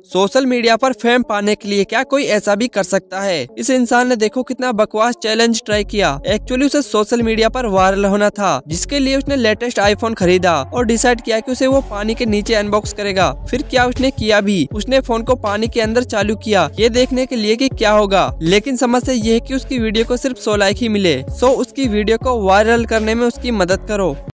Social media पर fame पाने के लिए क्या कोई ऐसा भी कर सकता है? इस इंसान ने देखो कितना बकवास चैलेंज ट्राई किया। एक्चुअली उसे सोशल मीडिया पर वायरल होना था, जिसके लिए उसने लेटेस्ट आईफोन खरीदा और डिसाइड किया कि उसे वो पानी के नीचे अनबॉक्स करेगा। फिर क्या उसने किया भी, उसने फोन को पानी के अंदर चालू किया ये देखने के लिए कि क्या होगा। लेकिन समस्या ये है कि उसकी वीडियो को सिर्फ 100 लाइक ही मिले। सो उसकी वीडियो को वायरल करने में उसकी मदद करो।